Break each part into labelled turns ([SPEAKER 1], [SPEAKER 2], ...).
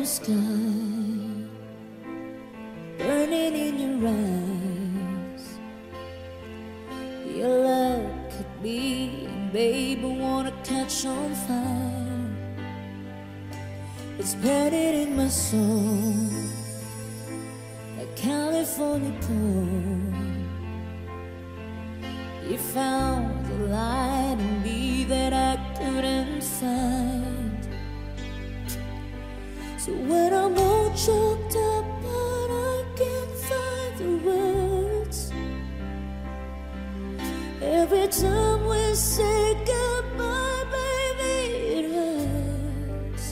[SPEAKER 1] sky, burning in your eyes. Your love could be, baby, wanna catch on fire. It's burning in my soul, like California cold. You found the light in me that I couldn't find. So when I'm all choked up but I can't find the words, every time we say goodbye, baby, it hurts.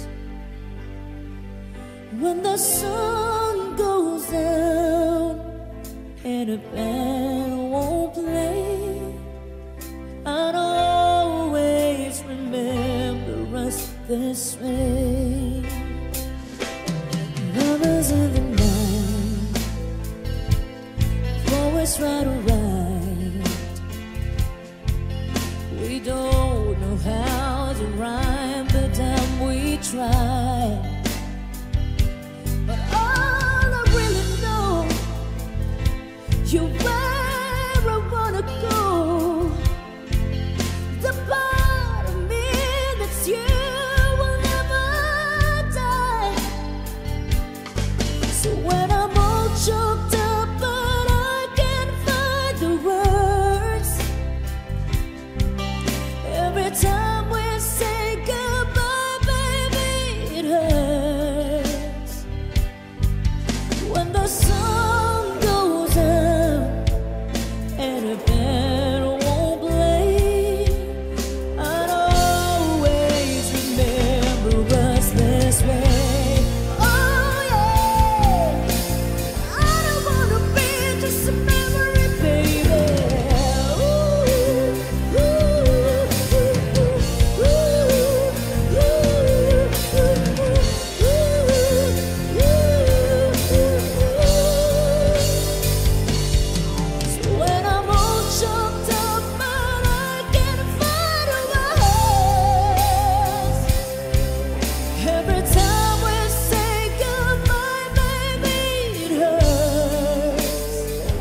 [SPEAKER 1] When the sun goes down and a band won't play, I'd always remember us this way. Lovers of the night, always right or right. We don't know how to rhyme, but damn we try. But all I really know, you're where I wanna go. The part of me that's you will never die. So when I'm all choked up but I can't find the words, every time we say goodbye, baby, it hurts. When the sun goes out and a band won't play, I'd always remember us this way. Oh yeah, I don't wanna be just a memory, baby. Ooh, ooh, ooh, ooh, ooh, So when I'm all choked up but I can't find a words, every time we say goodbye, baby, it hurts.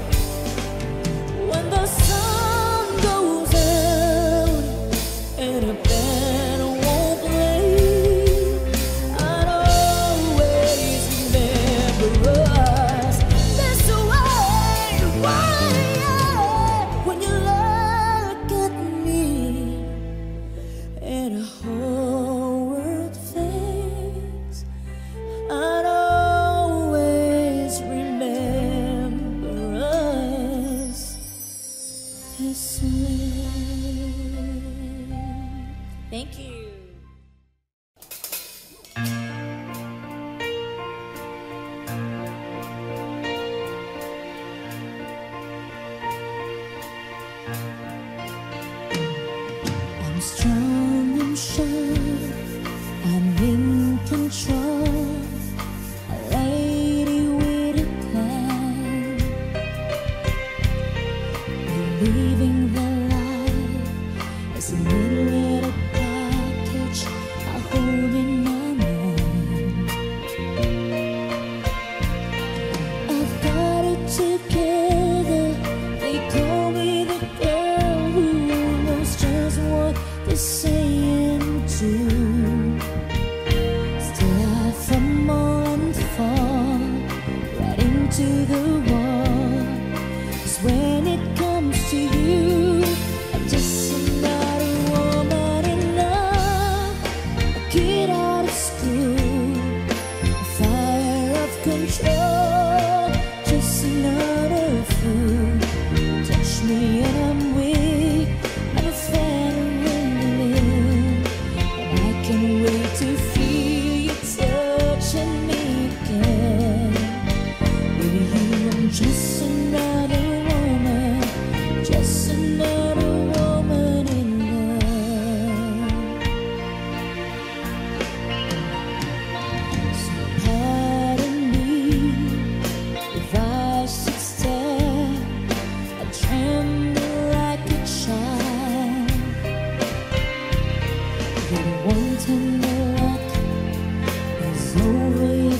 [SPEAKER 1] When the sun goes out and a band won't play, I'd always remember us this way. Why? When you look at me and a whole world fades, I'd always remember us this way. Thank you. I'm strong and sure, I'm in control, a lady with a plan, believing the light is a little package I hold in my mind. I've got it together, they call me the girl who knows just what they're saying too. Still I fumble and fall right into the wall. 'Cause when it comes to you, I'm just another woman in love, a kid out of school, a fire of control, just another fool. Touch me and I'm weak, I'm a fan of relief, and I can't wait to feel you touching me again. Baby, I'm just another woman, just another woman in love. So pardon me if I should stare, I tremble like a child. The one tender look is over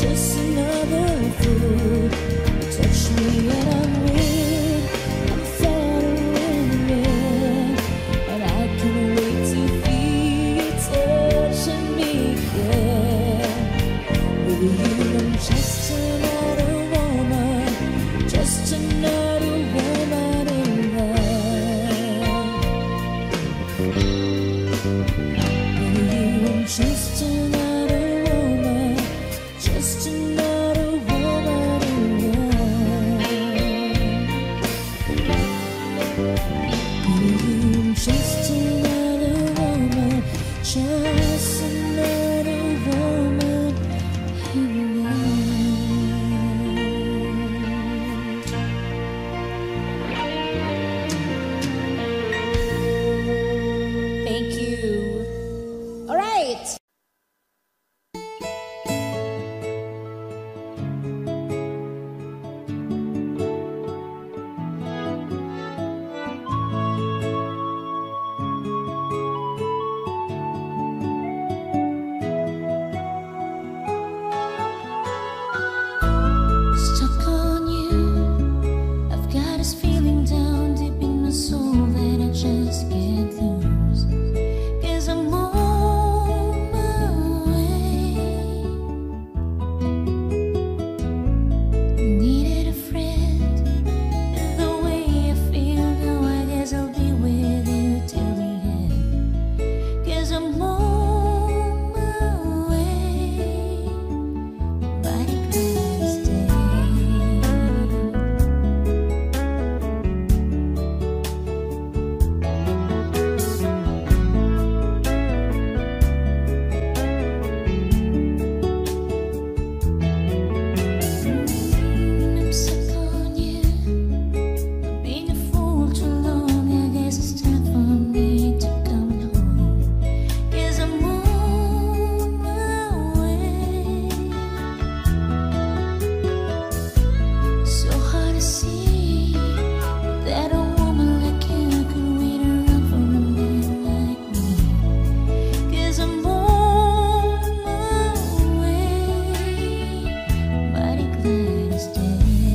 [SPEAKER 1] just another fool. You touch me and I'm weak, I'm falling, and I can't wait to feel you touching me again. With you I'm just another woman, just another woman in love. With you I'm just another woman, just another woman in love. With you I'm just another woman, just another woman in love. Thank you. All right. Stuck on you, I've got this feeling down deep in my soul that I just can't lose. 'Cause I'm on my way. Needed a friend, and the way I feel now, I guess I'll be with you till the end. 'Cause I'm on my way, mighty glad to stay. I'm stuck on you, I've been a fool too long. I guess it's time for me to come home. 'Cause I'm on my way. So hard to see that a woman like you could wait around for a man like me. 'Cause I'm on my way, mighty glad to stay.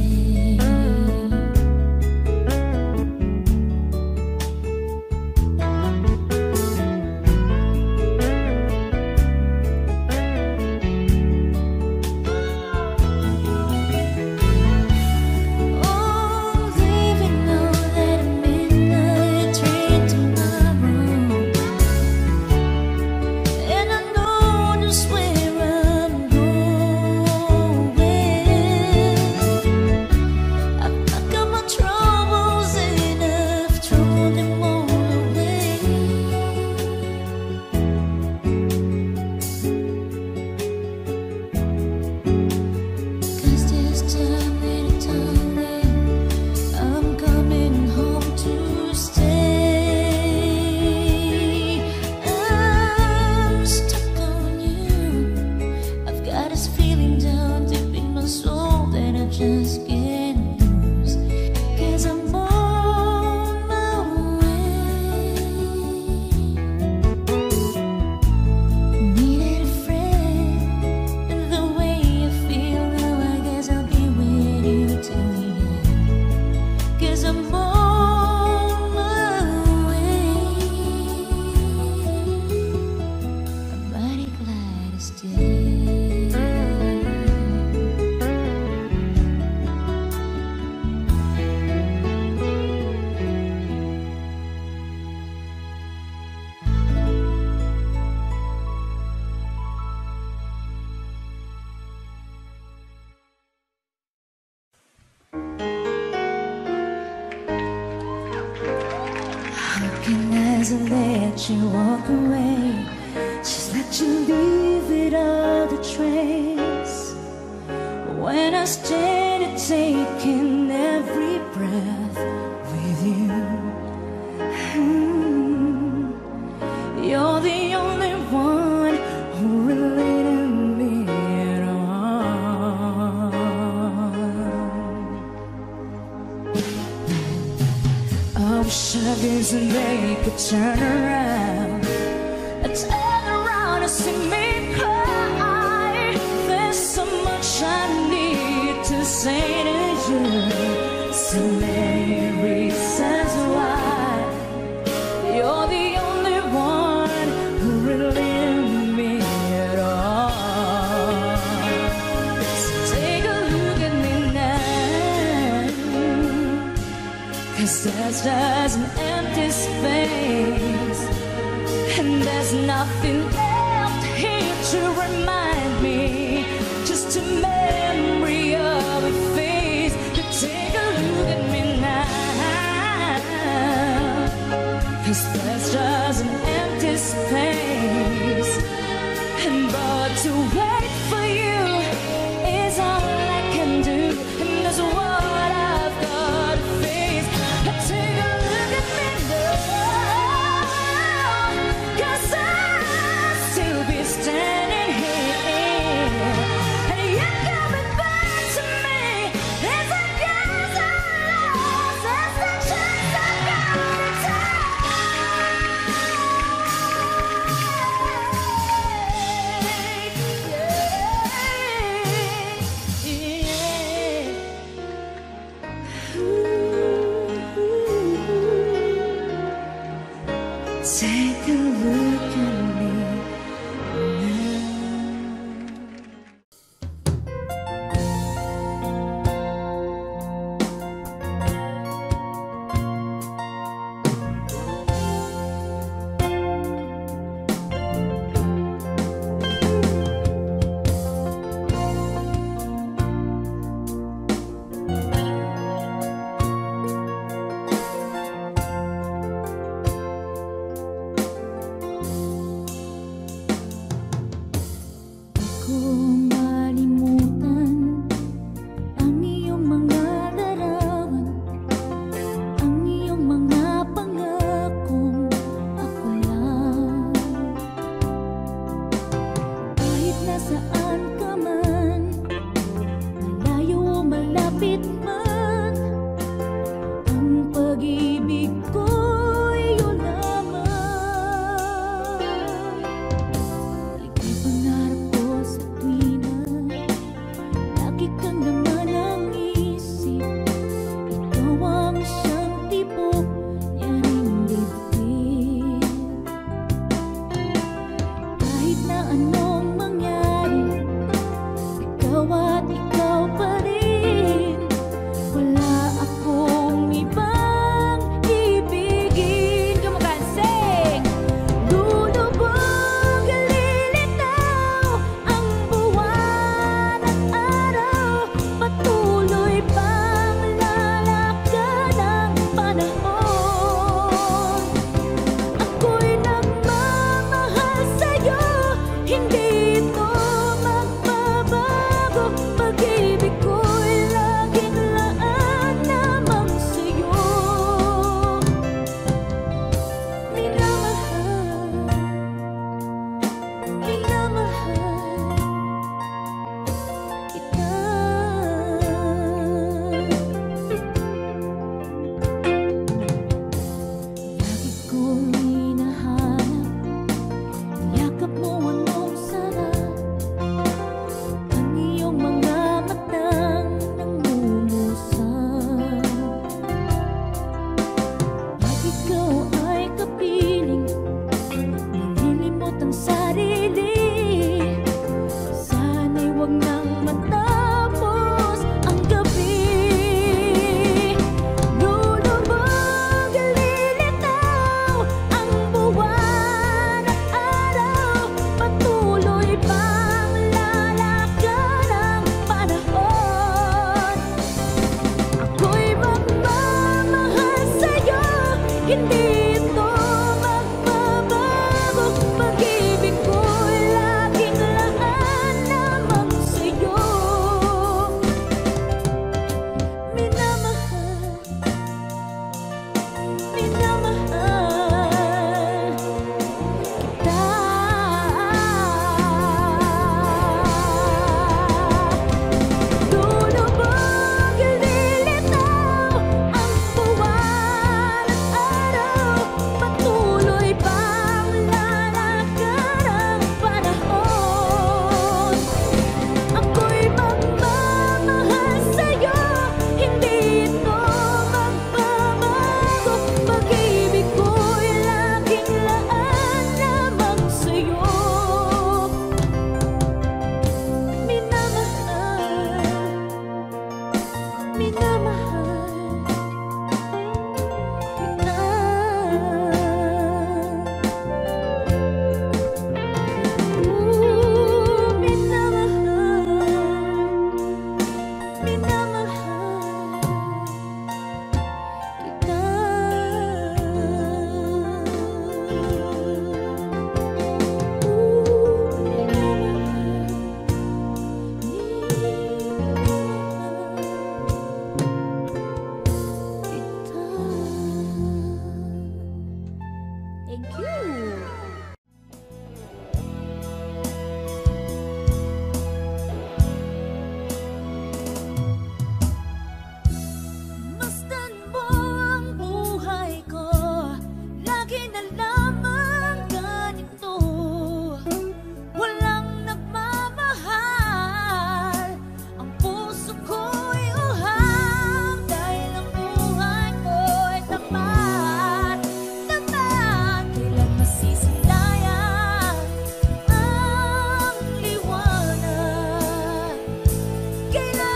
[SPEAKER 1] Oh, leaving now that a midnight train tomorrow, and I know just where I'm going. I've packed up my troubles and I've thrown them all away. 'Cause this time and time I'm coming home to stay. I'm stuck on you, I've got this feeling down deep in my soul that I just can't lose. 'Cause I'm on my way. Needed a friend, and the way I feel now, I guess I'll be with you till the end. 'Cause I'm on my way, I'm mighty glad to stay. Looking as I let you walk away, just let you leave without a trace. When I stand and taking every breath with you, you're the only one who related me at all. I wish I guess they could turn around and see me cry. There's so much So many reasons why you're the only one who relieve me at all. So take a look at me now, 'cause there's just an empty space, and there's nothing left here to remind me, just a memory of a face. But take a look at me now, 'cause there's just an empty space, and but to wait for you is all I can do, and that's what I've got to face. But take a look at me now, 'cause I'll still be standing here, and you're coming back to me. There's a guess I lost, there's a chance I gotta take. Take a look at me now. Kung malimutan ang iyong mga larawan, ang iyong mga pangakong ako lang. Kahit nasaan ka man, malayo o malapit man, ang pag-ibig ko'y iyo lamang. Ika'y pangarap ko sa tuwina, lagi kang naman ang isip. Ikaw ang siyang tipo niya ring dibdib. Kahit na anong mangyari, ikaw at ikaw pa rin.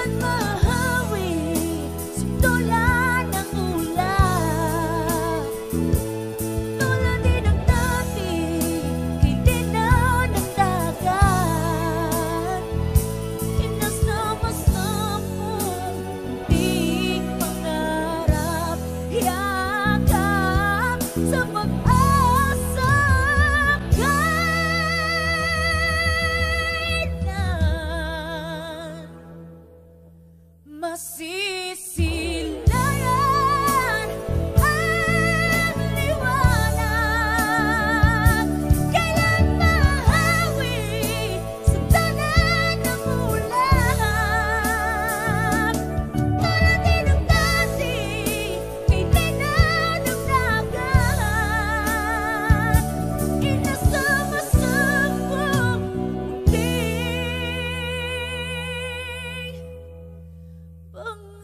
[SPEAKER 1] Masisilayan ang liwanag, kailan mahawi sa tanan ng ulap. Malati ng dati, hindi na ng dagat, inasama-samang munting pangarap.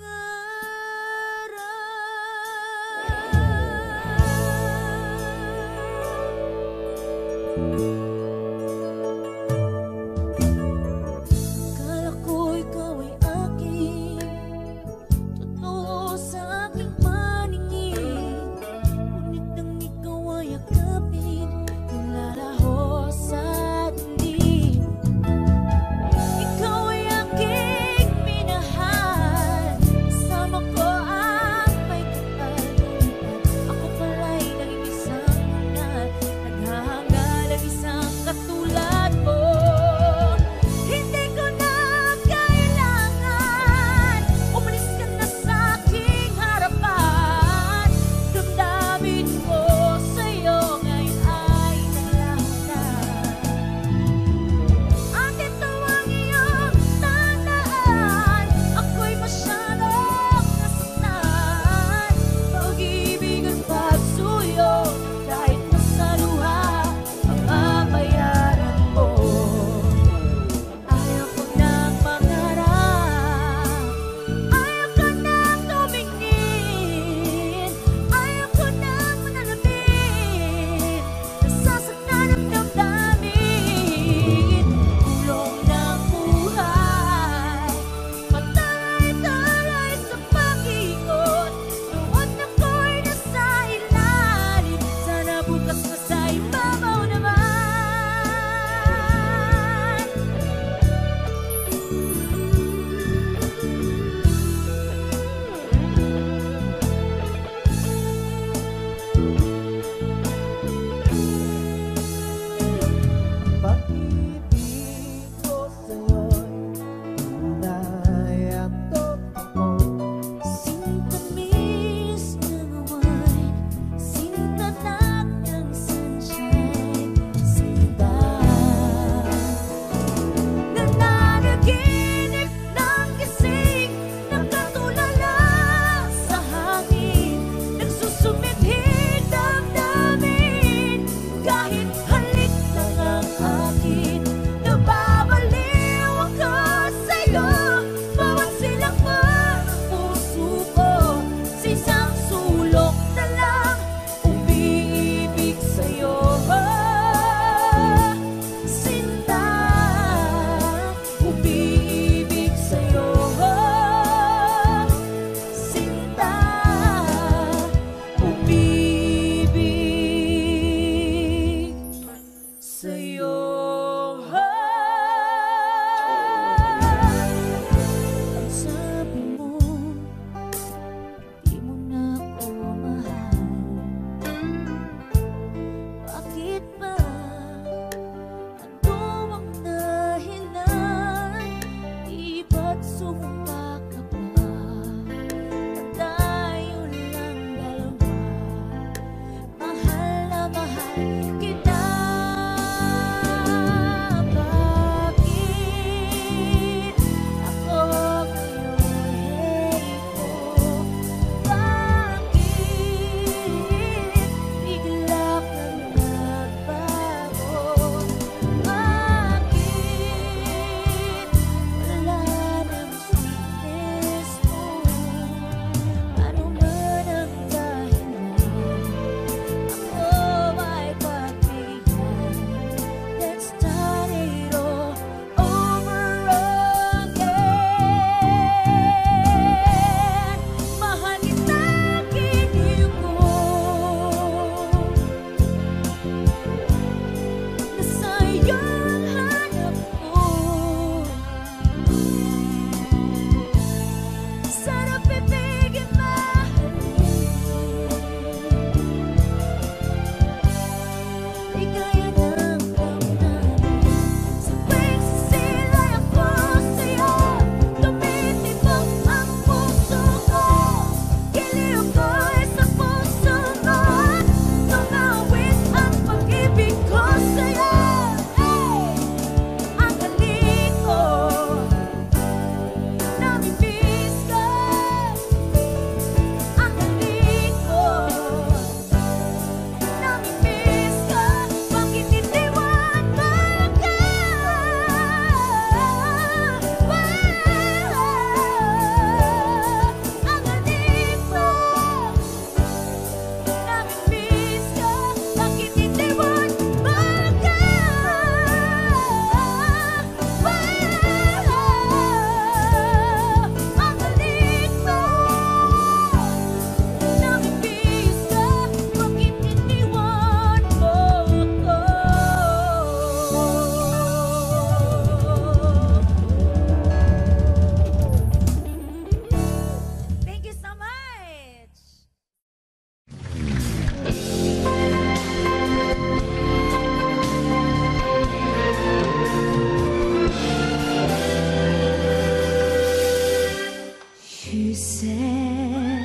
[SPEAKER 1] you said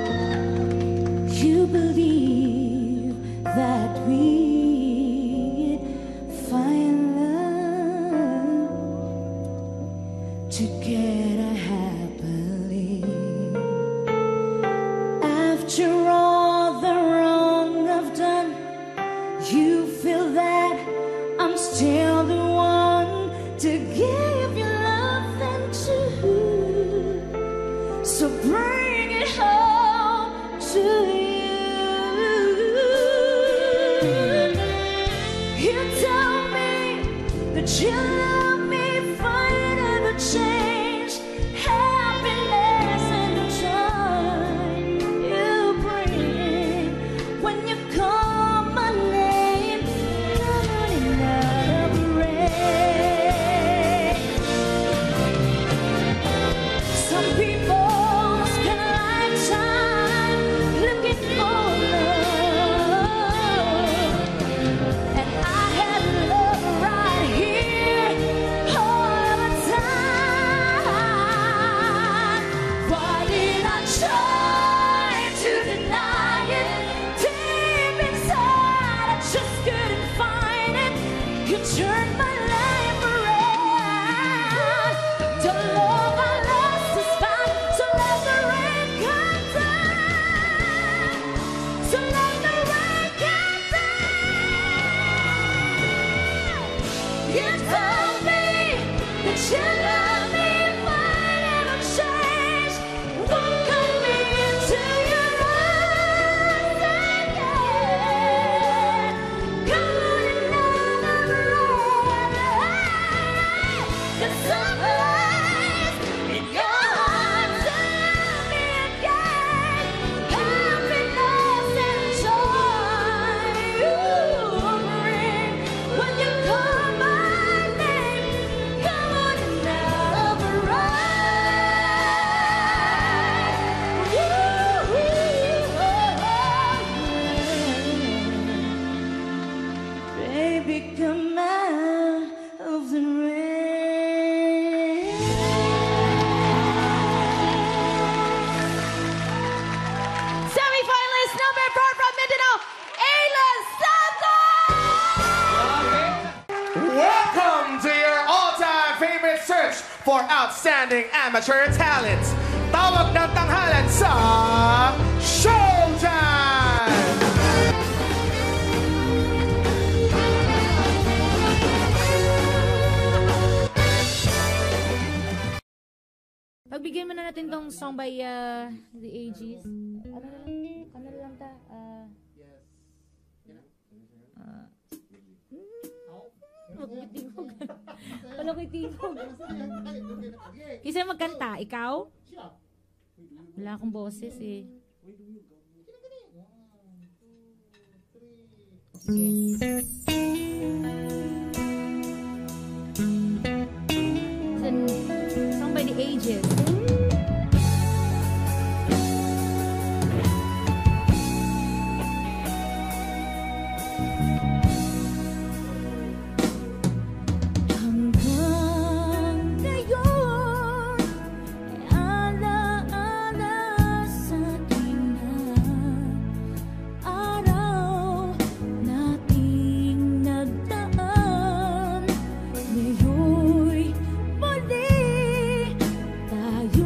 [SPEAKER 1] you believe that we'd find love together happily. After all the wrong I've done, you feel that I'm still the one to give you love and to. So bring it home to you. You tell me that you love me, fight ever change, happiness and joy you bring when you call my name, running out of rain. Some people turn my life around. The love I lost is found. So let the rain come down. So let the rain come down. You told me that you love me, fight ever change. Welcome me into your arms again. Come on and love. There's some lies in your heart to love me again. Happiness and joy you bring when you call my name. Come on and love right. Baby, come out of the rain. Semi-finalist number 4 from Mindanao, Aylan Santos!
[SPEAKER 2] Welcome to your all-time favorite search for outstanding amateur talent. Tawag ng tanghalan sa Showtime!
[SPEAKER 3] Pagbigyan mo na natin tong song by The Aegis. Ano lang ta? Magkitingog. Wala ko itingog. Kisa magkanta, ikaw? Wala akong boses eh. Sige. Song by The Aegis.
[SPEAKER 1] Tayo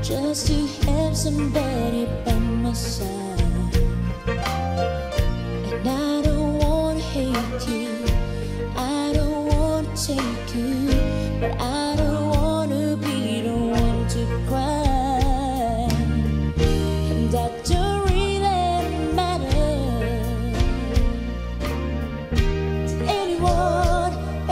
[SPEAKER 1] just to have somebody by my side. And I don't wanna hate you, I don't wanna take you, but I don't wanna be the one to cry. And that don't really matter to anyone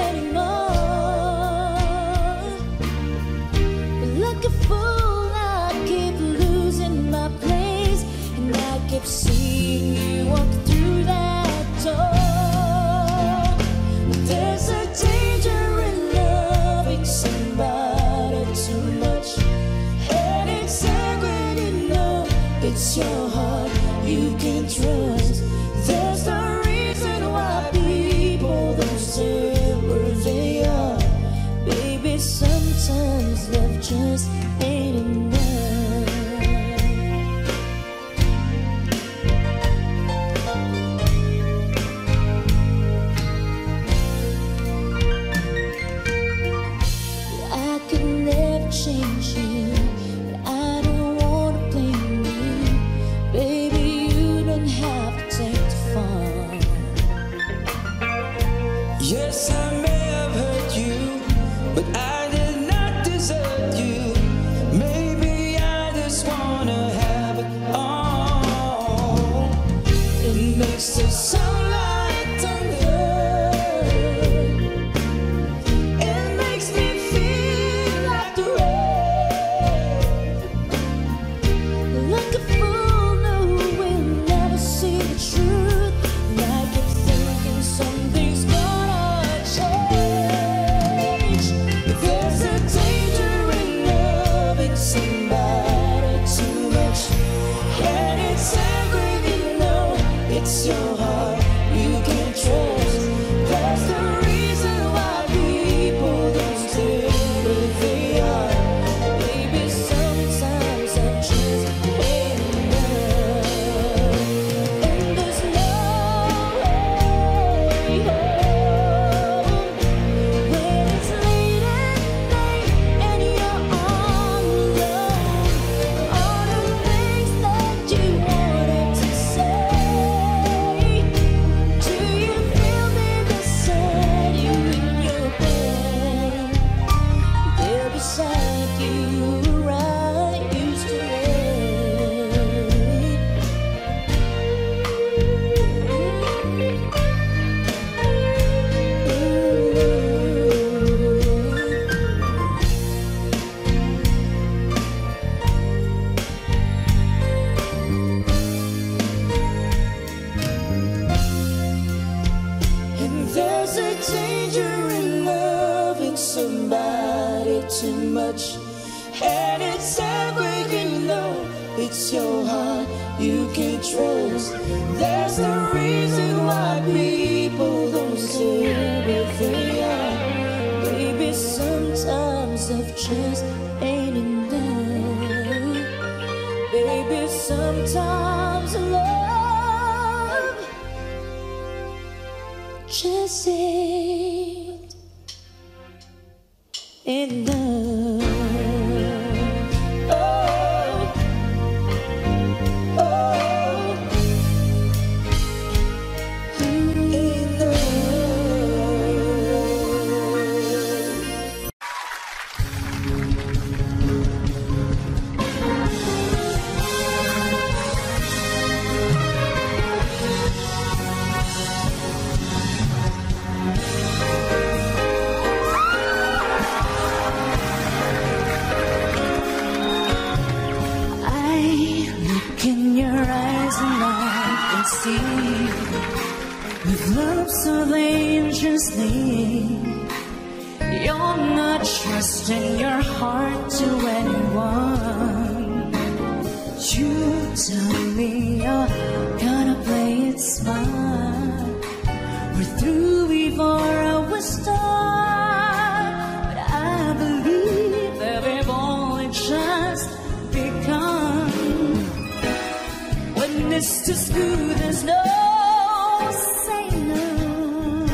[SPEAKER 1] anymore. But like a fool, I keep losing my place, and I keep seeing you walk through that door. There's a danger in loving somebody too much, and it's sad when you know it's your heart you can trust. There's no reason why people don't say where they are. Baby, sometimes love just ain't enough. I could never change you, but I don't wanna blame you. Baby, you don't have to take the fall.
[SPEAKER 4] Yes, I may have hurt you, but I did not desert you. Maybe I just wanna have it all.
[SPEAKER 1] It makes the sunlight thunder. It makes me feel like the rain. Like a fool, no, we'll never see the truth. And I keep thinking something's gonna change. There's a danger in loving somebody too much, and it's angry when you know it's your heart you can trust. That's the reason why people don't stay where they are. Maybe sometimes I just ain't enough, and there's no way home when it's late at night and you're all alone. All the things that you wanted to say. Do you feel me beside you in your bed? There beside you where I used to lay. And there's a danger in loving somebody too much, and it's sad when you know it's your heart you can trust. There's no reason why people don't stay where they are. Baby, sometimes love just ain't enough. Baby, sometimes love just ain't enough. Oh, oh, enough. I look in your eyes and I can see with love so dangerously. You're not trusting your heart to anyone. You tell me you're gonna play it smart. We're through before our start, but I believe that we've only just begun. When it's too smooth, there's no saying no.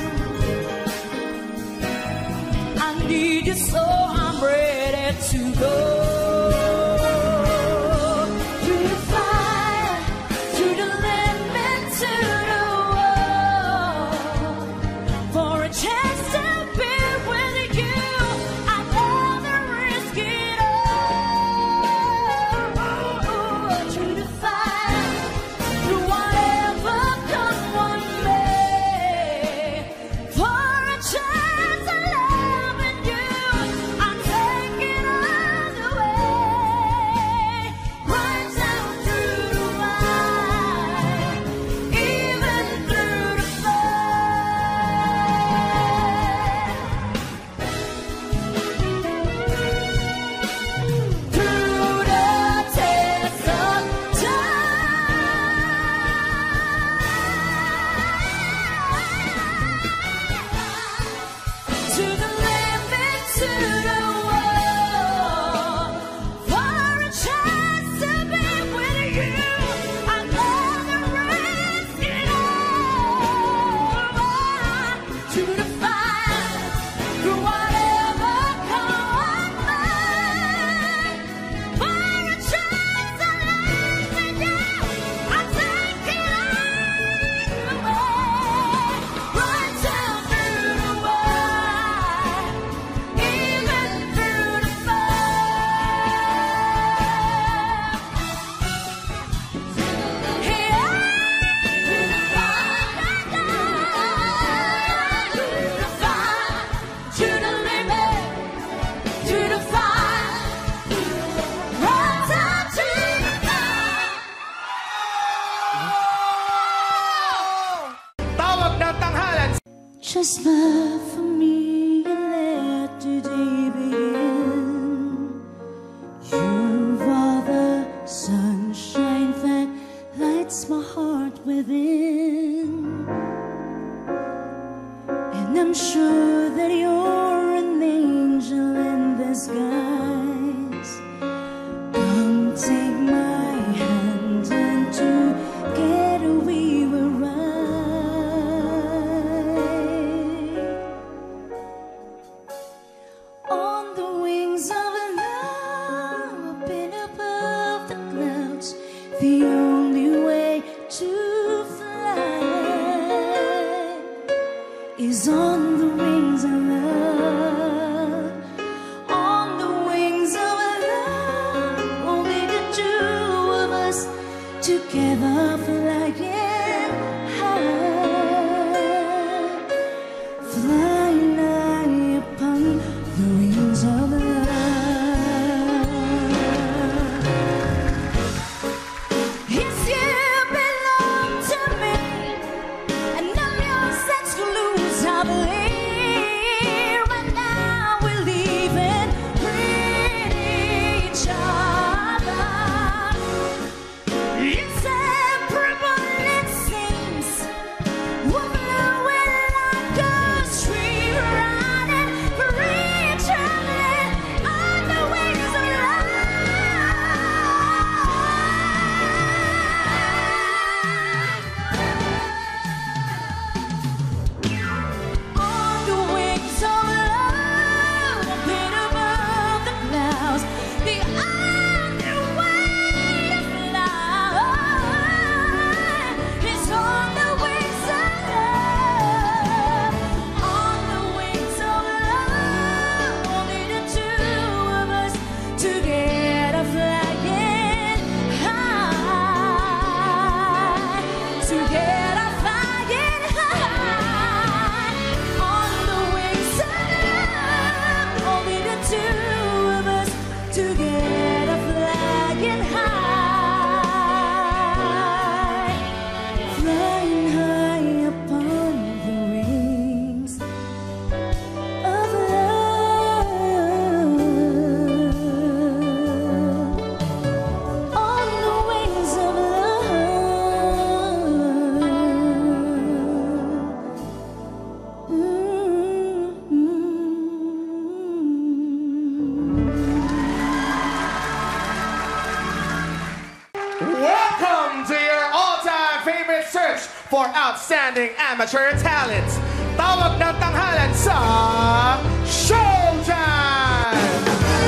[SPEAKER 1] I need you, so I'm ready to go. The only way to fly is on the wings of love. On the wings of love, only the two of us together flying high, flying high upon the wings of love. Yes, you belong to me, and I'm yours exclusively. Right now we're leaving each other. Inseparable it seems, we're flowing like a stream, running for each other on the wings of on the wings of love, a bit above the clouds. The only way to fly is on the wings of love. On the wings of love, only the two of us together flying high, together flying high. On the wings of love, only the two of us together flying high, flying high upon the wings of love. On the wings of
[SPEAKER 2] Welcome to your all-time favorite search for outstanding amateur talent. Tawag ng tanghalan sa Showtime!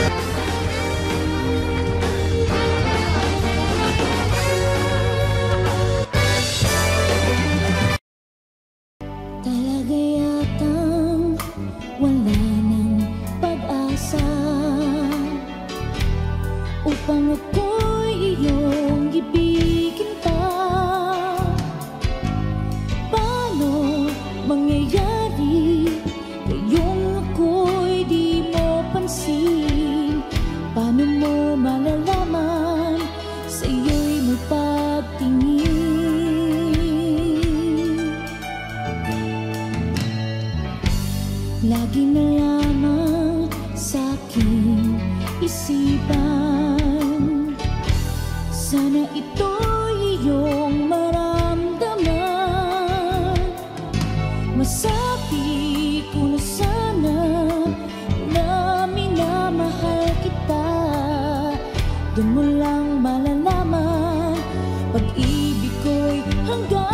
[SPEAKER 1] Talaga yatang wala ng pag-asa upang ako'y iyong ibigin pa. Paano mangyayari ngayong ako'y di mo pansin? Paano mo malalaman sa iyo'y may pagtingin? Lagi na lamang sa'king isipan, sana ito'y iyong maramdaman. Masabi ko na sana na minamahal kita. Doon mo lang malalaman pag-ibig ko'y hanggang.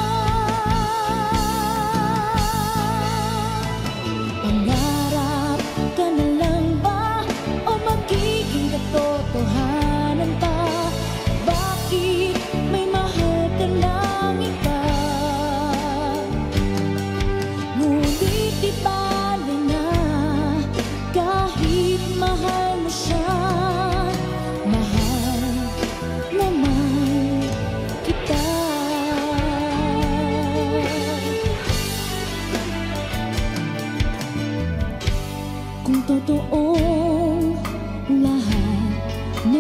[SPEAKER 1] Pangarap ka na lang ba o magiging katotohanan pa? Bakit may mahal ka ng iba? Ngunit di bale na kahit mahal mo siya, mahal naman kita. Kung totoong lahat ng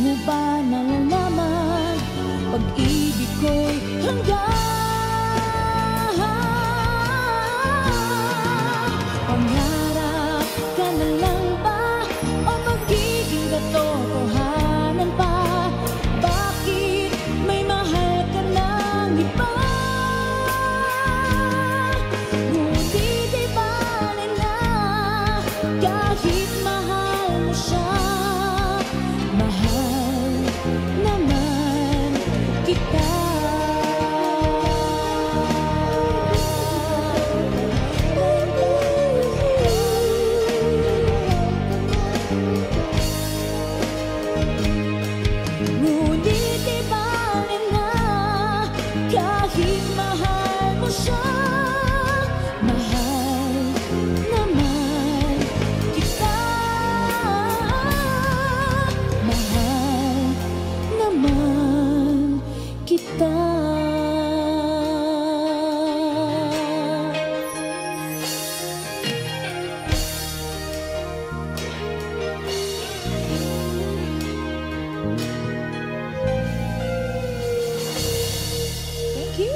[SPEAKER 1] mo ba nalalaman? Pag-ibig ko'y hanggang pangarap ka na lang ba? O magiging katotohanan pa? Bakit may mahal ka ng iba? Ngunit di bale na kahit mahal mo siya. Mahal naman kita. Ngunit di bale na kahit mahal mo siya. Mahal naman kita. Mahal naman kita. Thank you.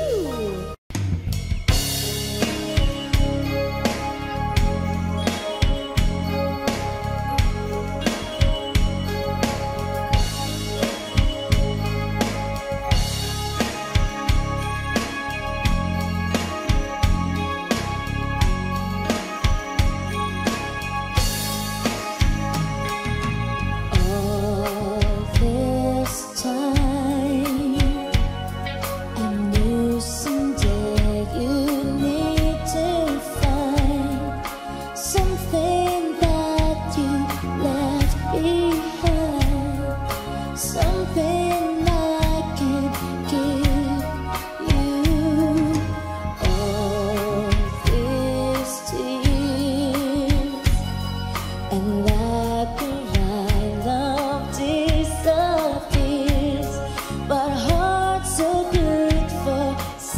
[SPEAKER 1] All this time I knew someday you'd need to find something that you left behind, something I can give you. All these tears and like a line of disappears, but hearts so good for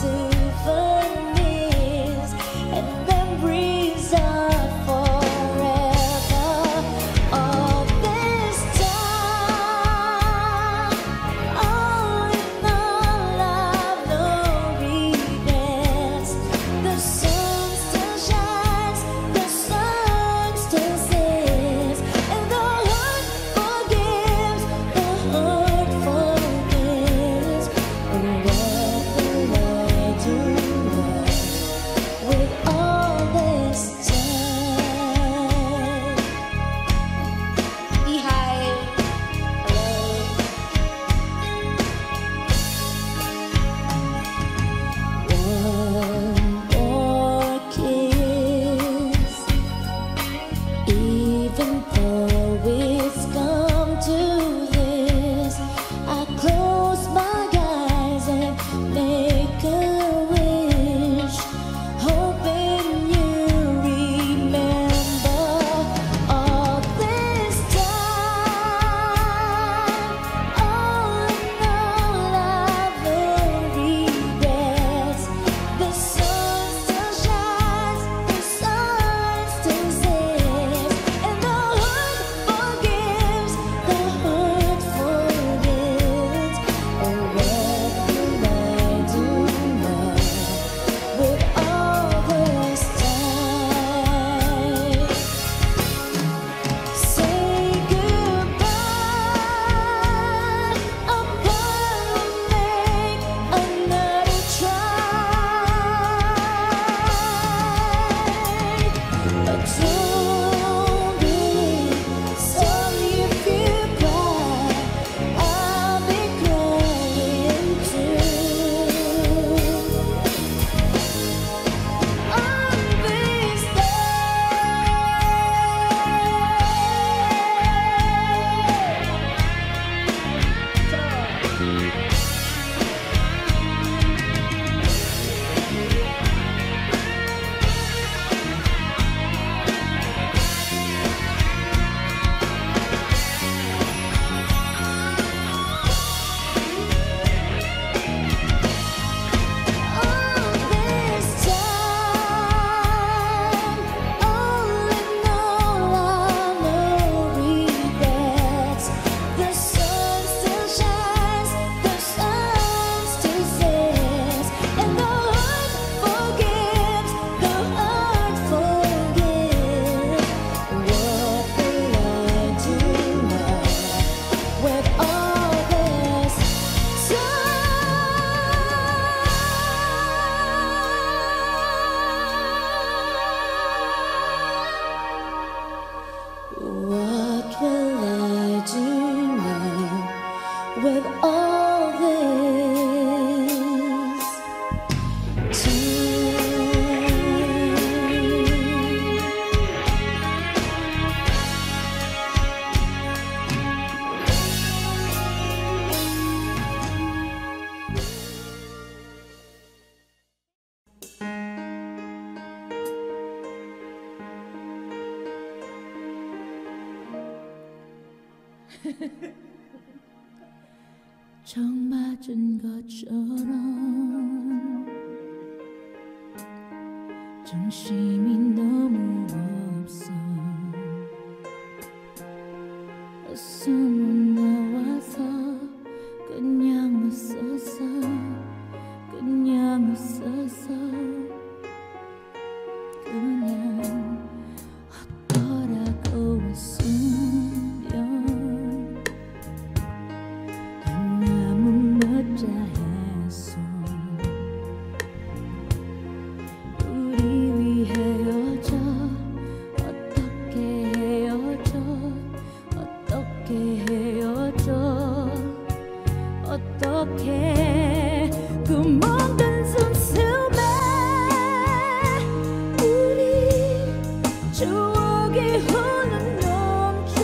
[SPEAKER 1] souvenirs and memories are forever. All this time, all in all, I've no regrets. The sun still shines, the sun still says, and the heart forgives, the heart forgets. And what will I do now with all this time? Behind, one more kiss. Even though it's come to this, I close my eyes and make a wish, hoping you remember all this time. All in all, I've no regrets. The sun still shines, the sun still says, and the heart forgives, the heart forgets. Oh, what will I do now with all this time? Say goodbye, I'm gonna make another try. But don't be sorry if you cry, I'll be crying too. On this time, all in all, I've no regrets. The sun with all this 정 맞은 것처럼 정신이 너무 없어 숨은 나와서 그냥 웃었어 그냥 웃었어 그냥 어떠라고 웃으면 너무 멋자했어 우리 위해 헤어져 어떻게 헤어져 어떻게 헤어져 어떻게 그 먼 숨숨에 우리 추억이 흘러넘쳐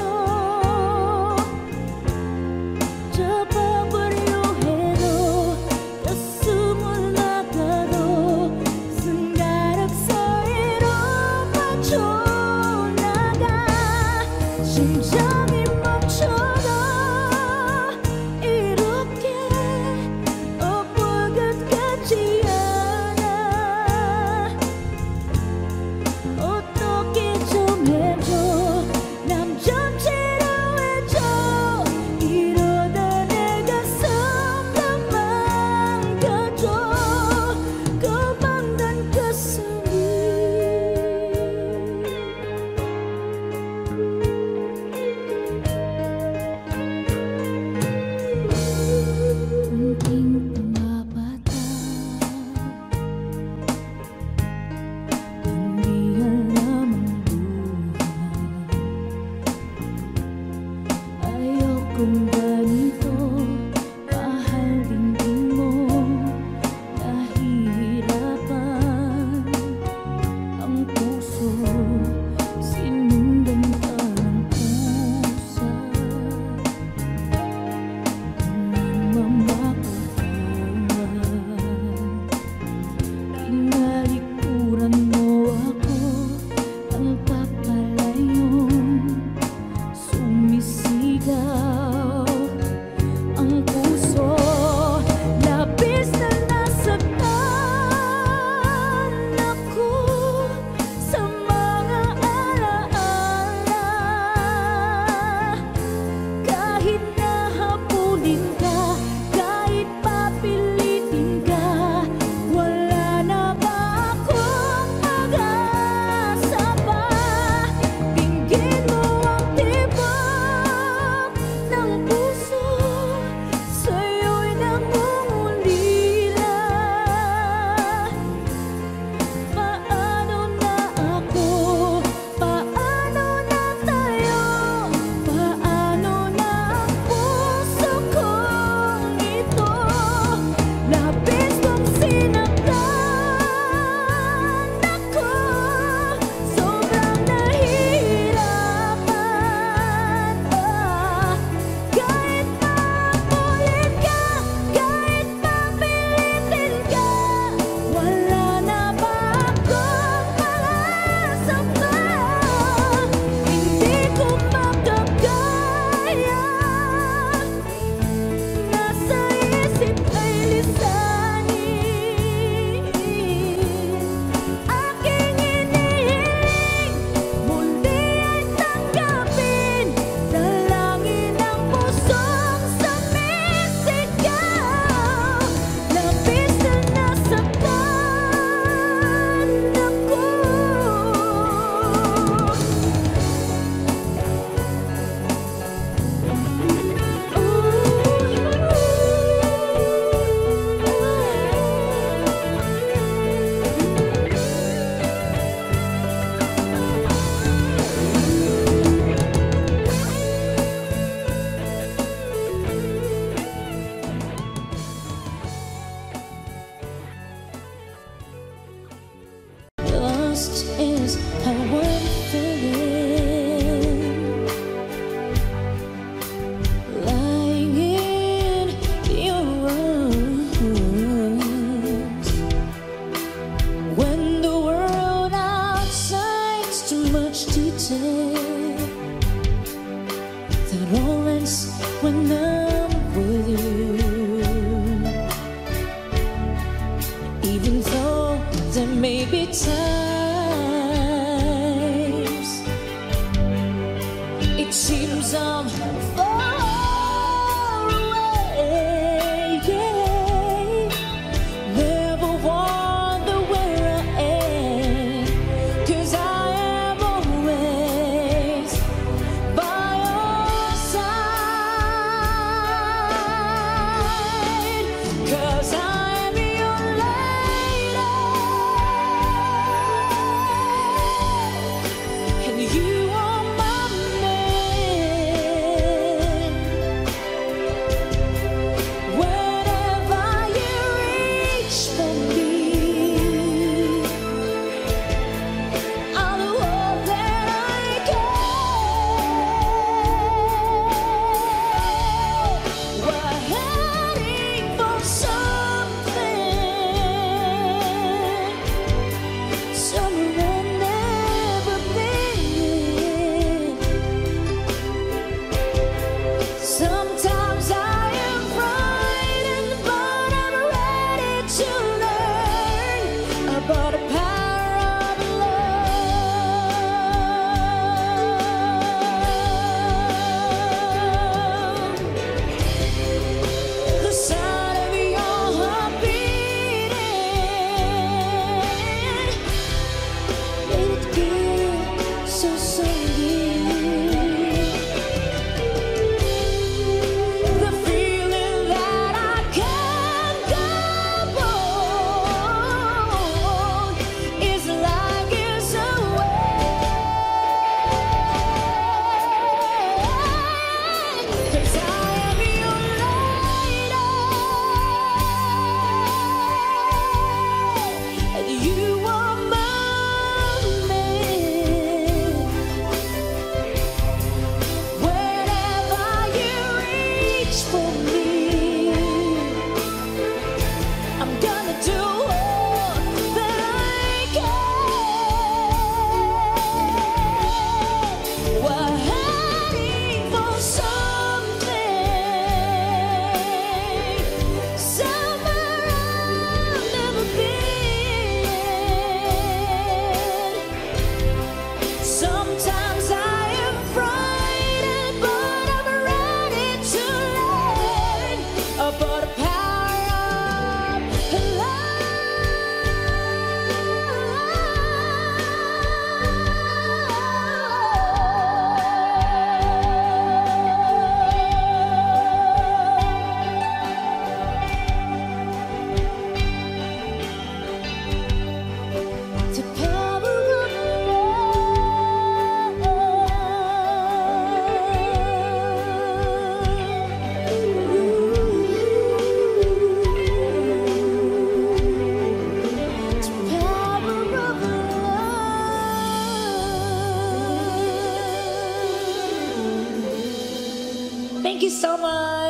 [SPEAKER 1] 잡아버려 해도 가슴을 나가도 손가락 사이로 빠져나가 심장이 멈춰도 이렇게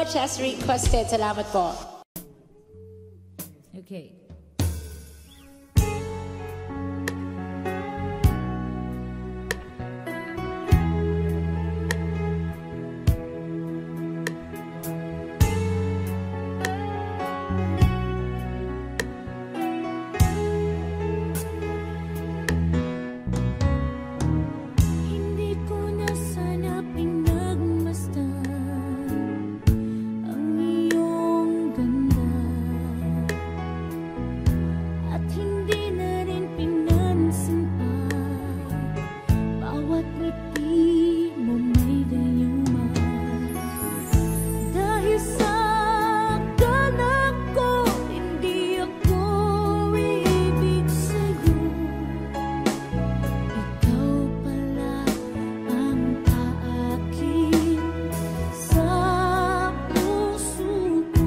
[SPEAKER 5] much as requested. Salamat po.
[SPEAKER 3] Okay.
[SPEAKER 1] Hindi ko na sana pinagmasdan ang iyong ganda, at hindi na rin pinansin pa bawat ngiti mo may gayuma. Dahil sa akala ko hindi ako ibig sa'yo, ikaw pala ang aakit sa puso ko.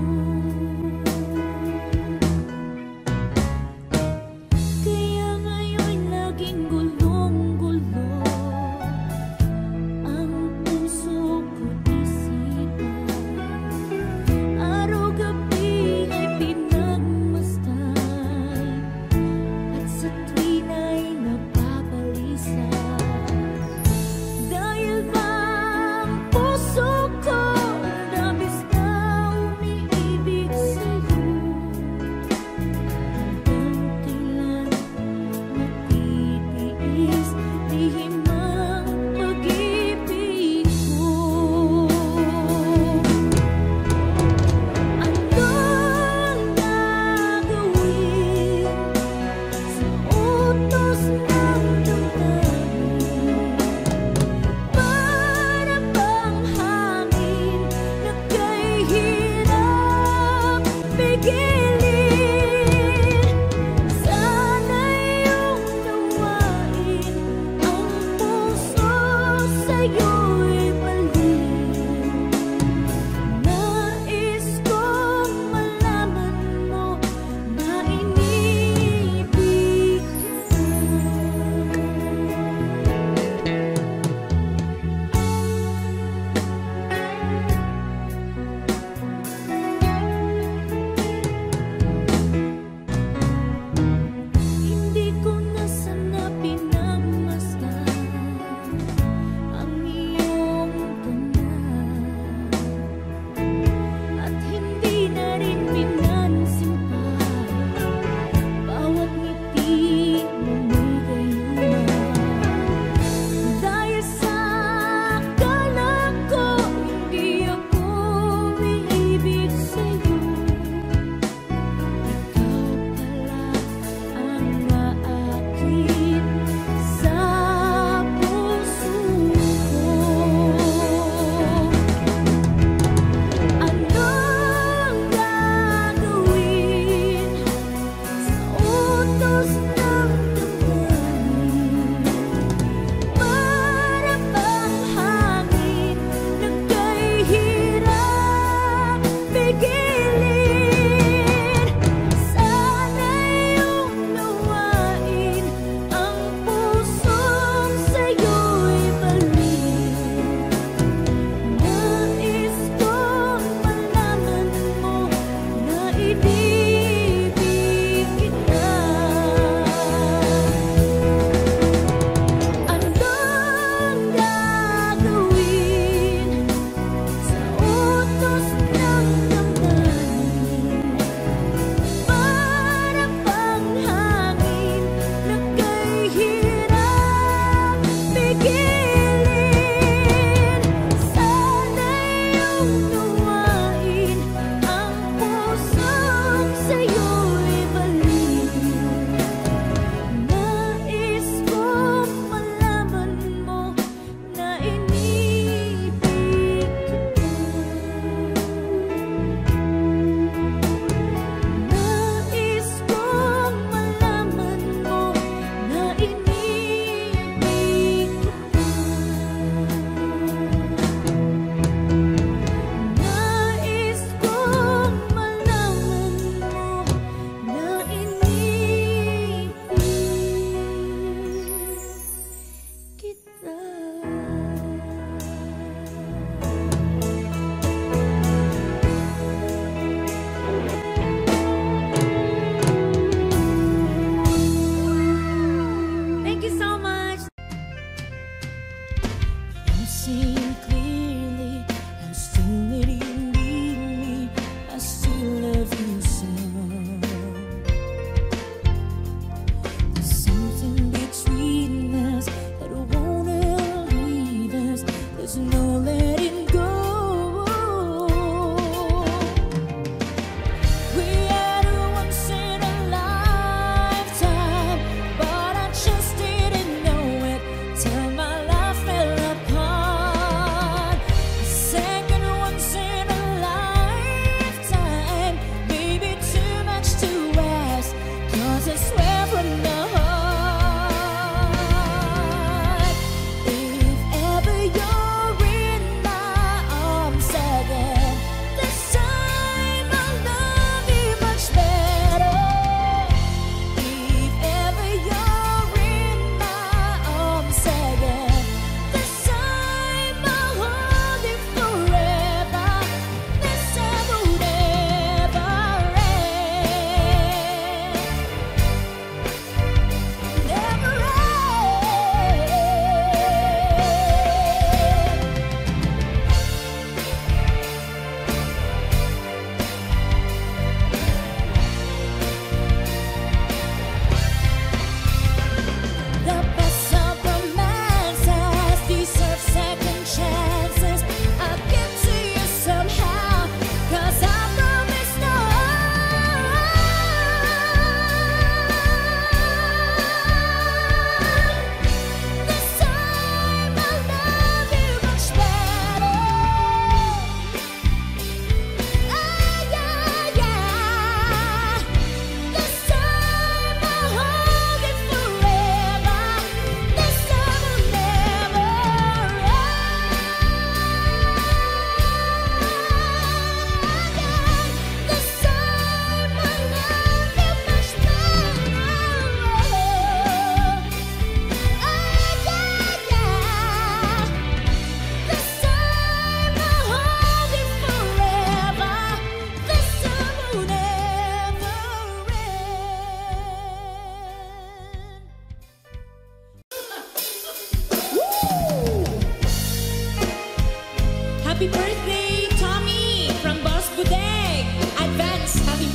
[SPEAKER 1] Kaya ngayon laging gulong-gulo ang puso ko't isipan. Araw-gabi ay pinagmasdan, at sa tuwin ay napabalisa. Dahil ba ang puso ko labis na umiibig sa'yo, hanggang kailan matitiis lihim ang pag-ibig ko. Anong gagawin sa utos ng damdamin? Para bang hangin na kay hirap pigilin? Sana iyong nawain ang puso sa'yo'y balik. Nais kong malaman mo na inibig Hindi ko na sana pinagmasdan ang iyong ganda, at hindi na rin pinansin pa bawat ngiti mo may gayuma. Dahil sa akala ko hindi ako umiibig sa'yo, ikaw pala ang aakit sa puso ko. Anong gagawin sa utos ng damdamin? Para bang hangin na kay hirap pigilin? Sana iyong nawain ang pusong sa'yo'y balik. Nais kong malaman mo na inibig kita. Anong gagawin sa utos ng damdamin?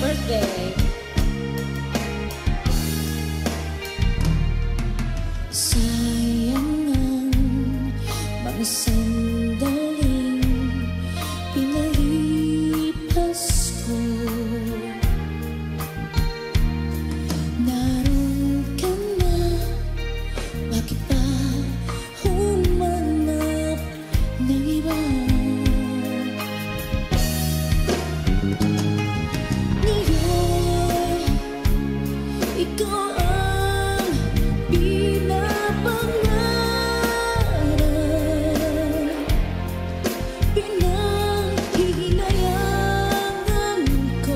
[SPEAKER 5] birthday.
[SPEAKER 1] Sayang ang mga sandaling pinalipas ko. Naroon ka na, bakit pa humanap ng iba? Ngayon, ikaw ang pinapangarap, pinanghihinayangan ko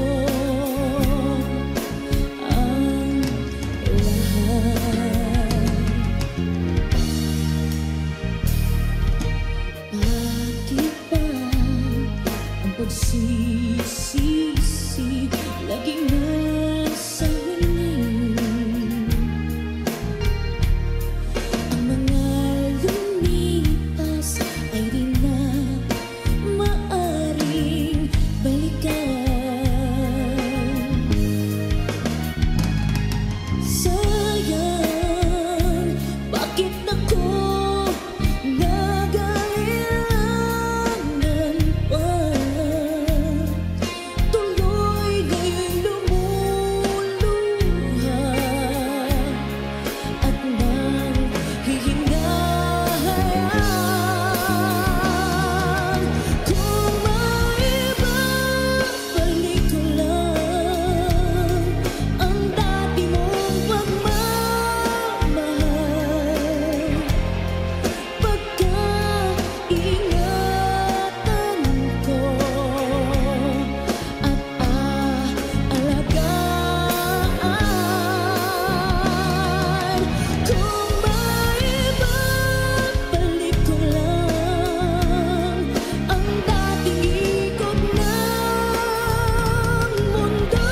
[SPEAKER 1] ang lahat. Bakit ba ang pagsisisi laging nasa huli? Ang mga lumipas ay di na maaring balikan. Sayang, bakit ako nag-aalangan pa? Tuloy ngayon'y lumuluha at nanghihingahan. Kung maibabalik ko lang ang dati mong pagmamahal, pagkaingatan ko at aalagaan. Kung maibabalik ko lang ang dating ikot ng mundo,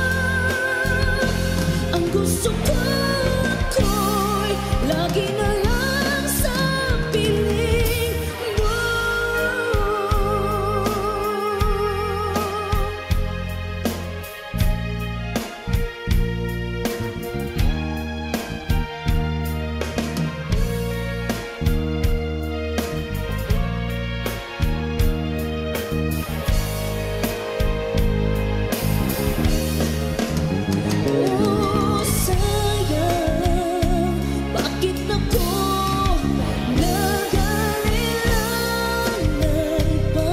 [SPEAKER 1] ang gusto ko'y lagi na lang sa piling mo. Oh, sayang, bakit ako nag-aalangan pa?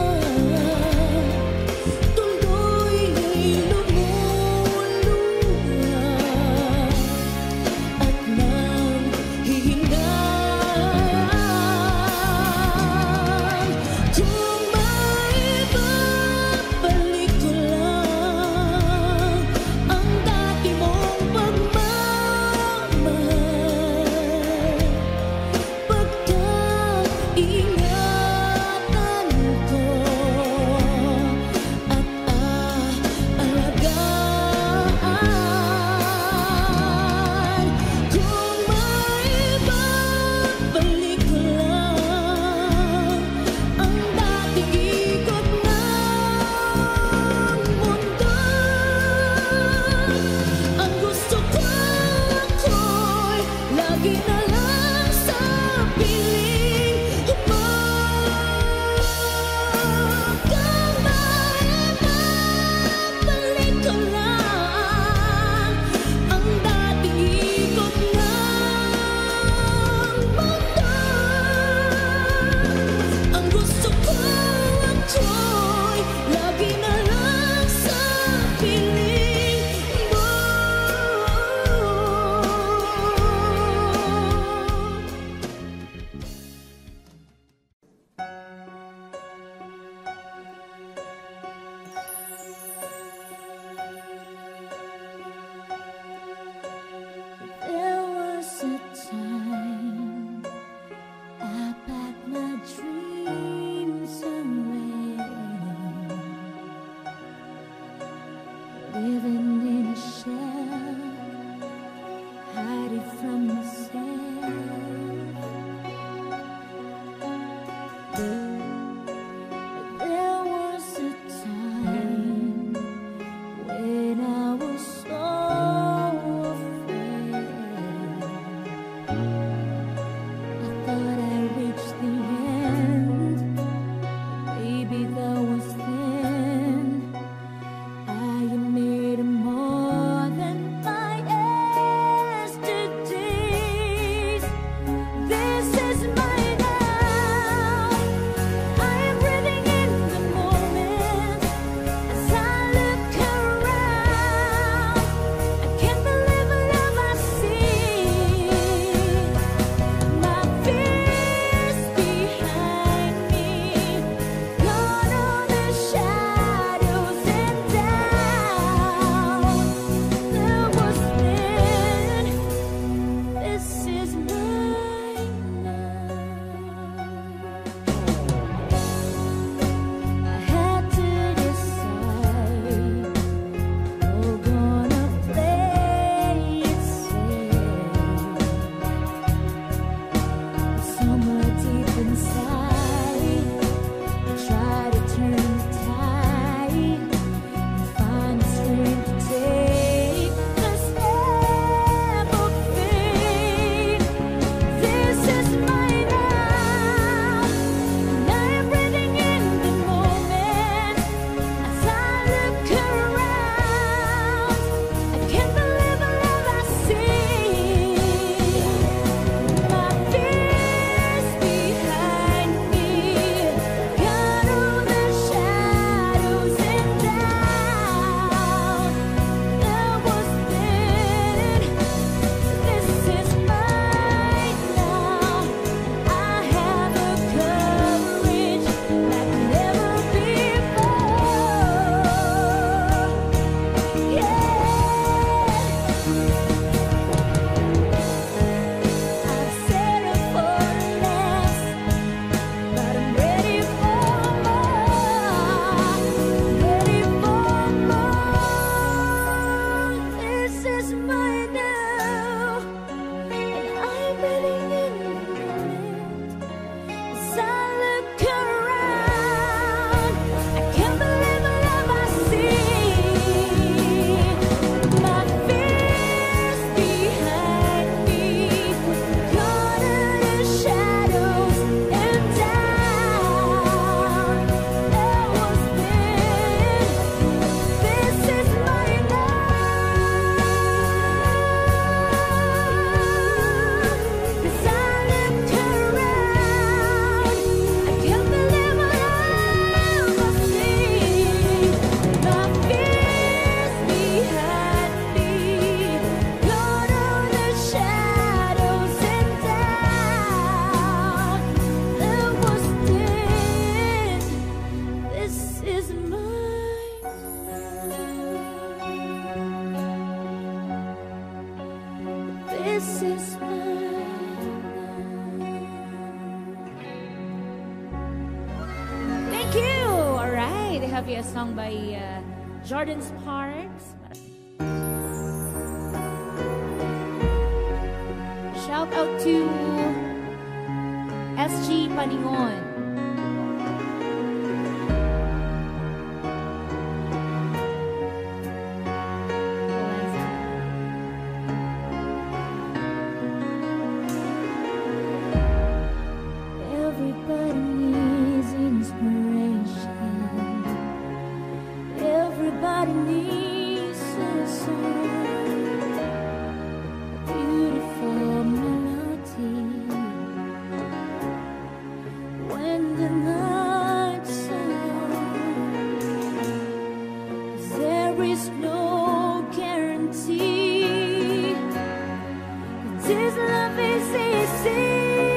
[SPEAKER 1] Tuloy nga'y lumuluha at nanghihingahan. Kung maibabalik ko lang ang dati mong pagmamahal, pagkaingatan ko at aalagaan. Kung maibabalik ko lang ang dating ikot ng mundo, ang gusto ko'y lagi na lang sa piling mo. Kung maibabalik ko lang ang dating ikot ng mundo, ang gusto ko'y lagi na lang sa piling mo. There was a time I packed my dreams away, living in a shell, hiding from myself. There was a time when is mine.
[SPEAKER 3] Thank you. All right, I have here a song by Jordan Sparks. Shout out to SG Paningon.
[SPEAKER 1] Everybody needs inspiration. Everybody needs a song, a beautiful melody. When the night's long, there is no guarantee that this love is easy.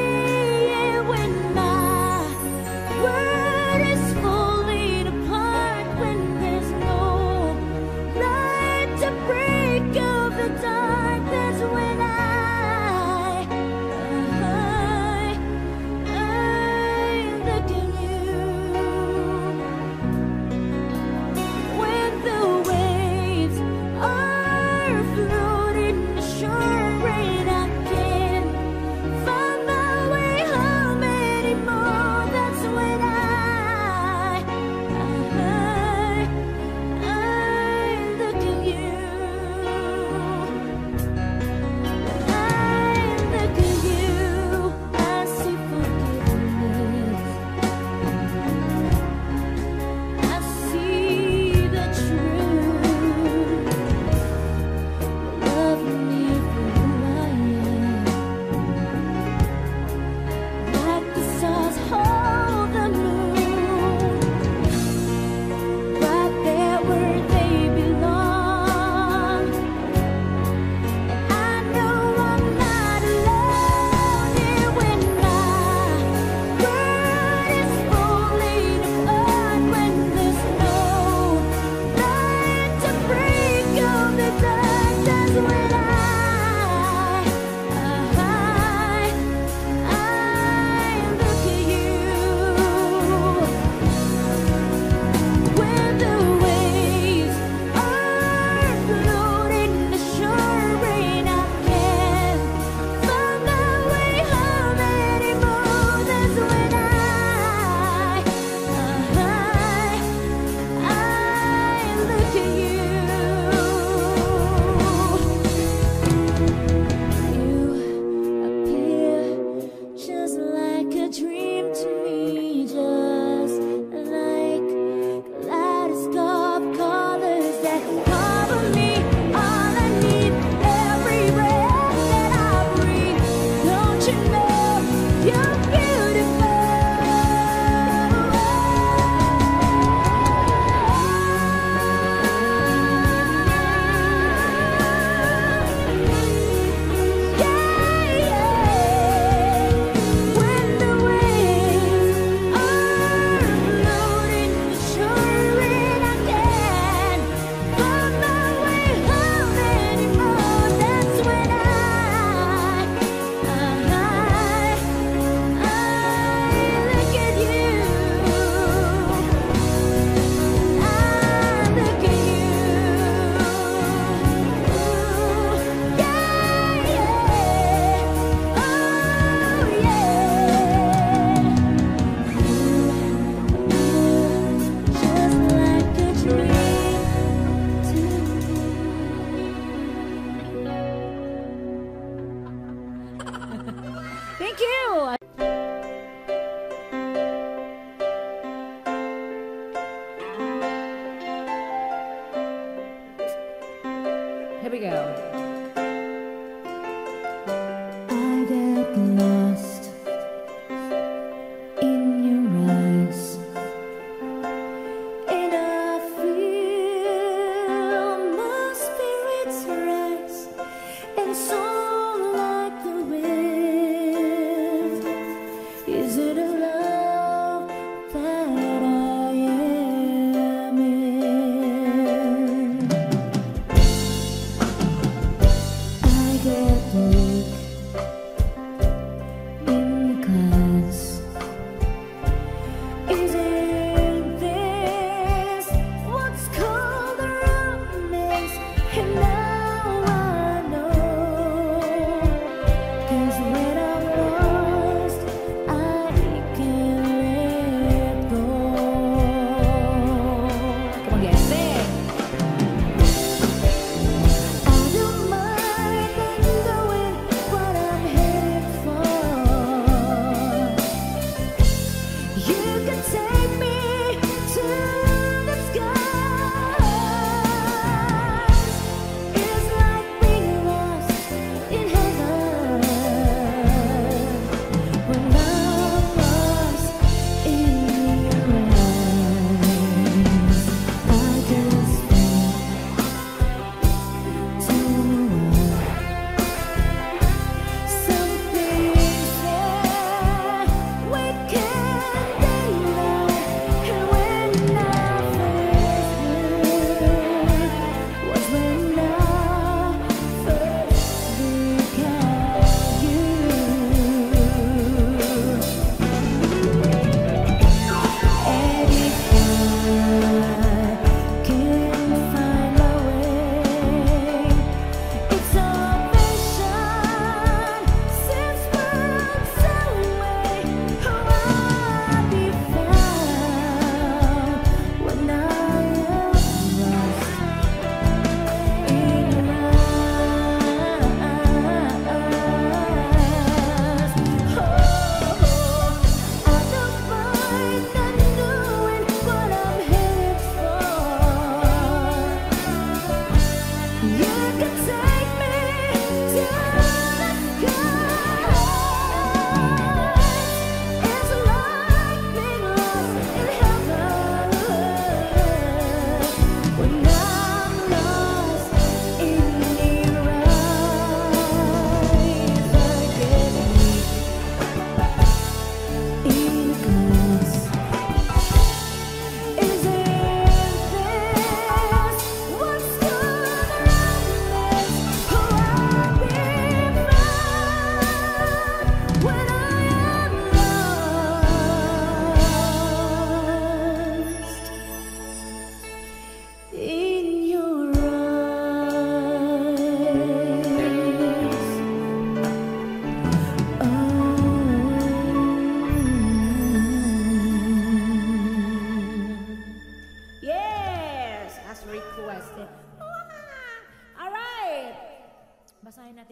[SPEAKER 3] Thank you. Here we go.
[SPEAKER 1] I get lost in your eyes, and I feel my spirits rise and soar like the wind. Is it a love that I am in?
[SPEAKER 3] Okay. Alright! Basahin natin.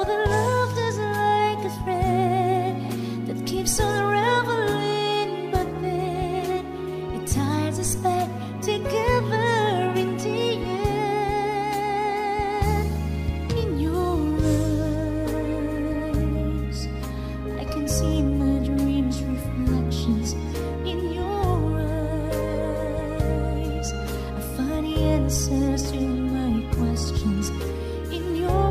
[SPEAKER 1] the love that's like a thread that keeps on unraveling, but then it ties us back together in the end. In your eyes, I can see my dreams' reflections. In your eyes, I find the answers to my questions. In your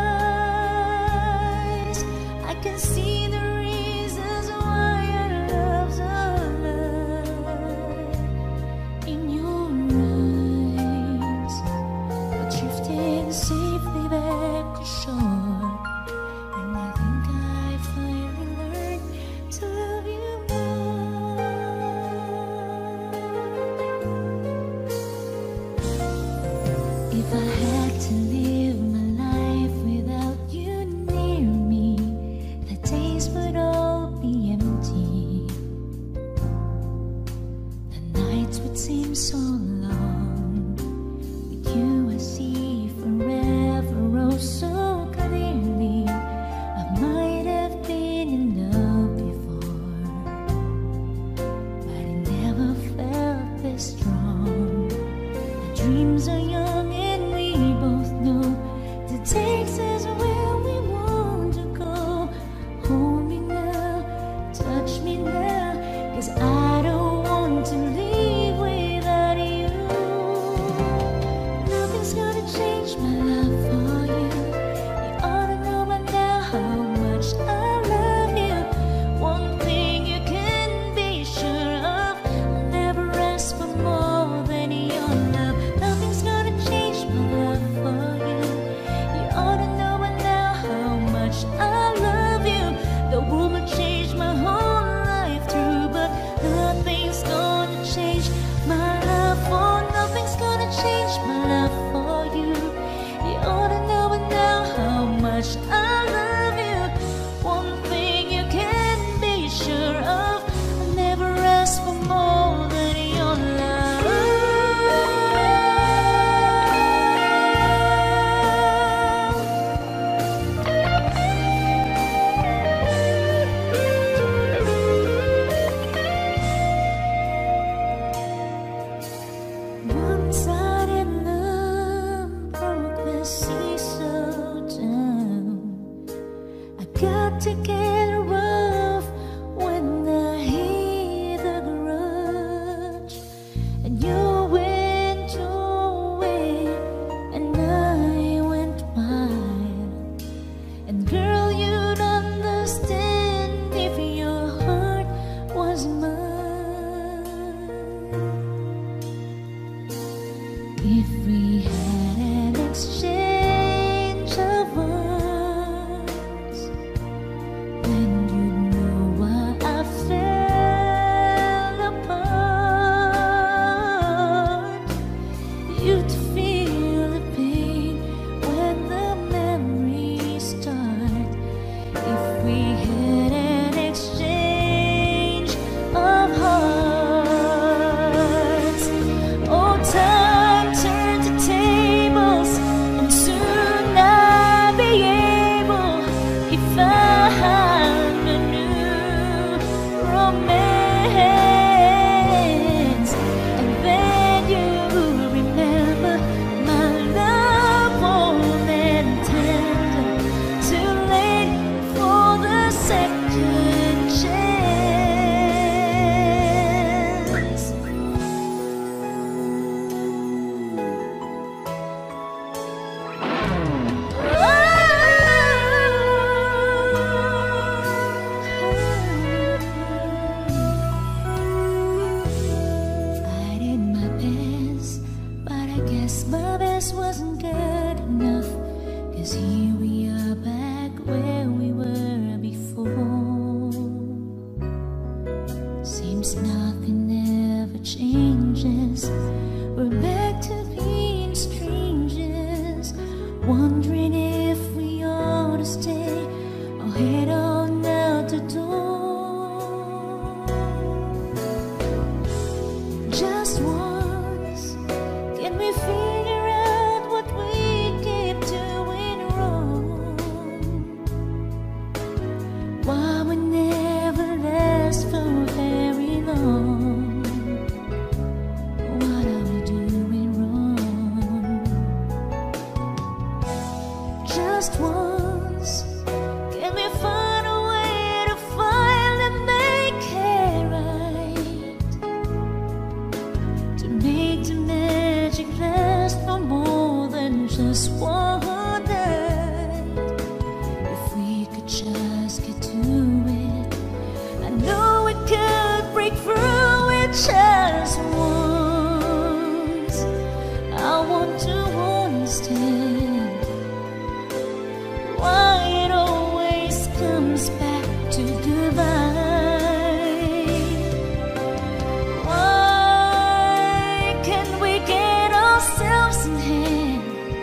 [SPEAKER 1] eyes, I can see the reasons why our loves alive. In your eyes, we're drifting safely back to shore, and I think I finally learned to love you more. If I had to live my life without you near me, the days would all be empty. The nights would seem so long. With you I see forever oh so clearly. I might have been in love before, but I never felt this strong. Our dreams are young and we both know the takes us where we want to go. Hold me now, touch me now, 'cause I don't want to leave without you. Nothing's gonna change my love for you. You ought to know by now how much I love you. One thing you can be sure of, I'll never ask for more than your love. Nothing's gonna change my love for you. You ought to know by now how much I love you. The world might change my whole life through, but nothing's gonna change my love for. Nothing's gonna change my love for you. You ought to know by now how much I love you. One thing you can be sure of, I'll never ask for more than your love. One-sided love broke the sea so down. I got to get rough when I hear the grudge, and you went your way and I went mine. And girl, you'd understand if your heart was mine. If we had an exchange of words, then you'd know why I fell apart. You'd feel the pain when the memories start. If we had an exchange of hearts, oh, time turned the tables, and soon I'll be able, if I had a new romance, and then you'll remember my love warm and tender, too late for the second chance. I did my best, but I guess my best wasn't good enough, 'cause here we are back where we were before. Seems nothing ever changes. We're back to being strangers, wondering if we ought to stay or head on out the door. Just once, can we figure out what we keep doing wrong? comes back to divide. Why can't we get ourselves in hand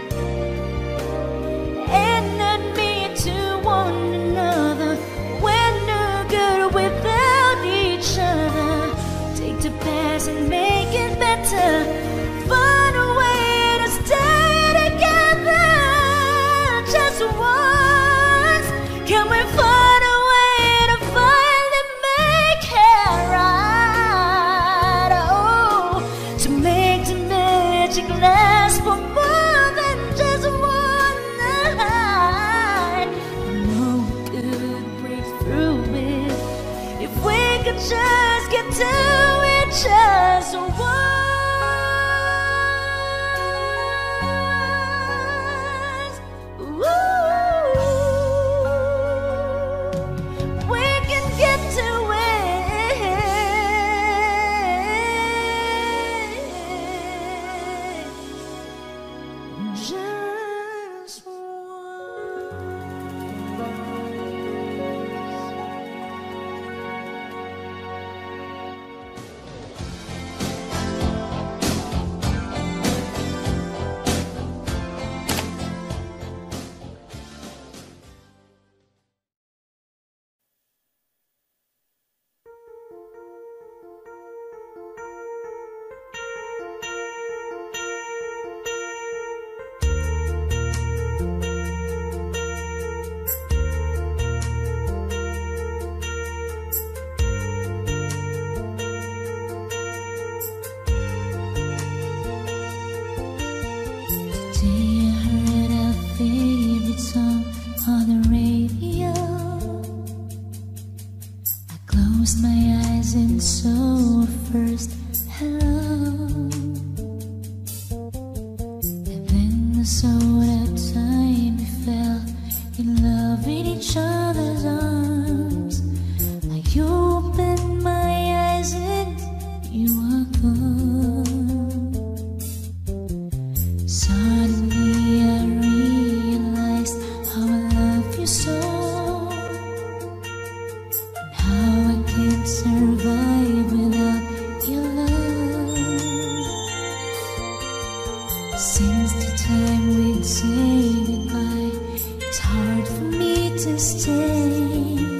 [SPEAKER 1] and admit to one another we're no good without each other? Take the past and make it better. Find a way to stay together. Just once, can we find a way to finally make it right? Oh, to make the magic last for more than just one night. I know we could break through it if we could just get to it just once. We can get to it just my eyes and saw a first hello, and then I saw that time we fell in love with each other's arms. I opened my eyes and you were gone. Suddenly I realized how I love you so, survive without your love. Since the time we'd say goodbye, it's hard for me to stay.